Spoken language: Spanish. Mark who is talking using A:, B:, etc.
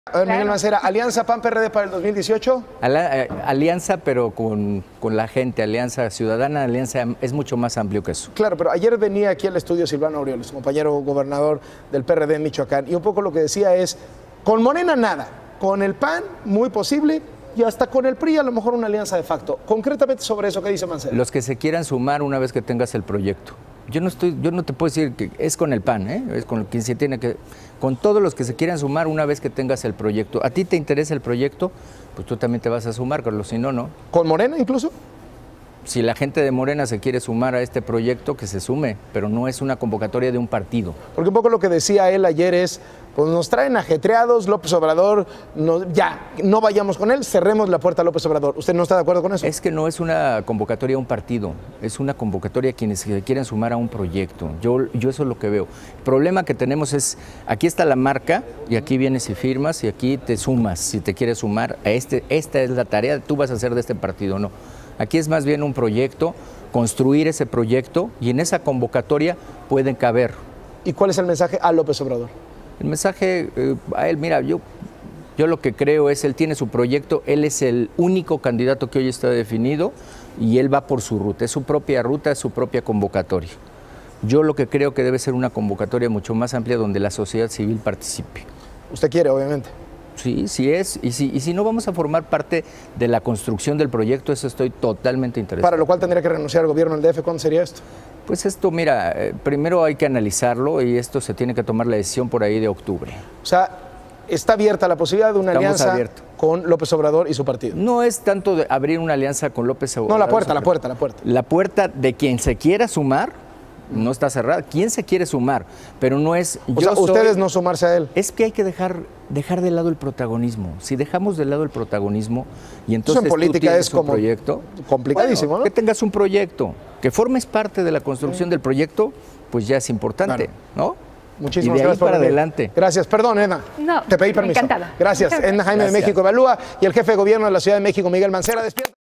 A: Miguel Mancera, ¿alianza PAN-PRD para el 2018?
B: Alianza, pero con la gente, alianza ciudadana, alianza es mucho más amplio que eso.
A: Claro, pero ayer venía aquí al estudio Silvano Aureoles, compañero gobernador del PRD en Michoacán, y un poco lo que decía es, con Morena nada, con el PAN muy posible, y hasta con el PRI a lo mejor una alianza de facto. Concretamente sobre eso, ¿qué dice Mancera?
B: Los que se quieran sumar una vez que tengas el proyecto. Yo no te puedo decir que es con el PAN, es con quien se tiene que, con todos los que se quieran sumar una vez que tengas el proyecto. ¿A ti te interesa el proyecto? Pues tú también te vas a sumar, Carlos, si no, no.
A: ¿Con Morena incluso?
B: Si la gente de Morena se quiere sumar a este proyecto, que se sume, pero no es una convocatoria de un partido.
A: Porque un poco lo que decía él ayer es, pues nos traen ajetreados, López Obrador, no vayamos con él, cerremos la puerta a López Obrador. ¿Usted no está de acuerdo con eso?
B: Es que no es una convocatoria a un partido, es una convocatoria a quienes se quieren sumar a un proyecto. Yo eso es lo que veo. El problema que tenemos es, aquí está la marca y aquí vienes y firmas y aquí te sumas, si te quieres sumar a esta es la tarea, tú vas a hacer de este partido, no. Aquí es más bien un proyecto, construir ese proyecto y en esa convocatoria pueden caber.
A: ¿Y cuál es el mensaje a López Obrador?
B: El mensaje a él, mira, yo lo que creo es, él tiene su proyecto, él es el único candidato que hoy está definido y él va por su ruta, es su propia ruta, es su propia convocatoria. Yo lo que creo que debe ser una convocatoria mucho más amplia donde la sociedad civil participe.
A: Usted quiere, obviamente.
B: Sí, sí es, y si no vamos a formar parte de la construcción del proyecto, eso estoy totalmente interesado.
A: Para lo cual tendría que renunciar al gobierno del DF, ¿cuándo sería esto?
B: Pues esto, mira, primero hay que analizarlo y esto se tiene que tomar la decisión por ahí de octubre.
A: O sea, está abierta la posibilidad de una alianza con López Obrador y su partido.
B: No es tanto de abrir una alianza con López Obrador.
A: No, la puerta.
B: La puerta de quien se quiera sumar no está cerrada. ¿Quién se quiere sumar? Pero no es...
A: ustedes no sumarse a él.
B: Es que hay que dejar de lado el protagonismo. Si dejamos de lado el protagonismo y entonces
A: en política es como
B: proyecto
A: complicadísimo,
B: bueno,
A: ¿no?
B: Que tengas un proyecto, que formes parte de la construcción del proyecto, pues ya es importante, ¿no?
A: Muchísimas
B: y de ahí
A: gracias por
B: para
A: venir.
B: adelante.
A: Gracias. Perdón, Edna.
C: No,
A: te pedí permiso.
C: Encantada.
A: Gracias. Edna Jaime de México Evalúa y el jefe de gobierno de la Ciudad de México, Miguel Mancera. Despierta.